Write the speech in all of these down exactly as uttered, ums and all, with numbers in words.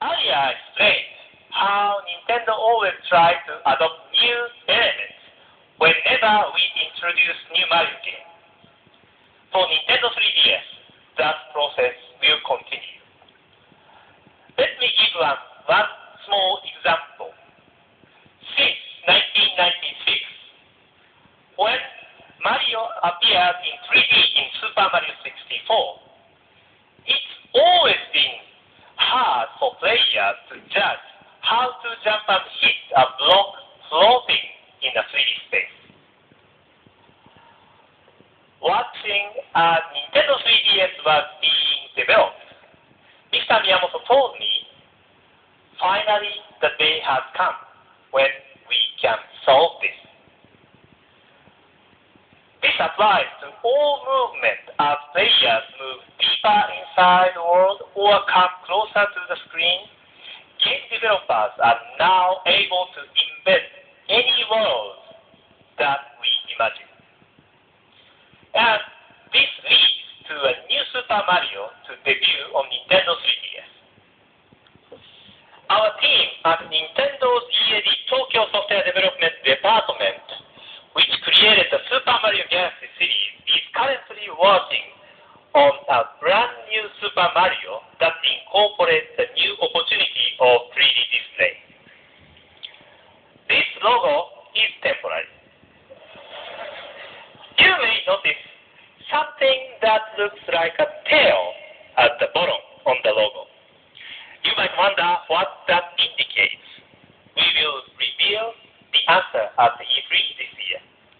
Earlier I explained how Nintendo always tries to adopt new elements whenever we introduce new Mario game. For Nintendo three D S, that process will continue. Let me give one, one small example. Since nineteen ninety-six, when Mario appeared in three D in Super Mario sixty-four, it's always been hard for players to judge how to jump and hit a block floating in a three D space. Watching as Nintendo three D S was being developed, Mister Miyamoto told me, finally the day has come when we can solve this. This applies to all movement as players move deeper inside the world or come closer to the screen. Game developers are now able to embed any world that we imagine. And this leads to a new Super Mario to debut on Nintendo three D S. Our team at Nintendo's E A D Tokyo Software Development Department, which created the Super Mario Galaxy series, is currently working on a brand new Super Mario that incorporates the new opportunity of three D display. This logo is temporary. You may notice something that looks like a tail at the bottom on the logo. You might wonder what that indicates. We will reveal the answer at the E three this year.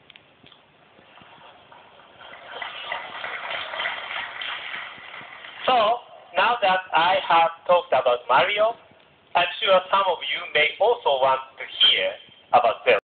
So, now that I have talked about Mario, I'm sure some of you may also want to hear about Zelda.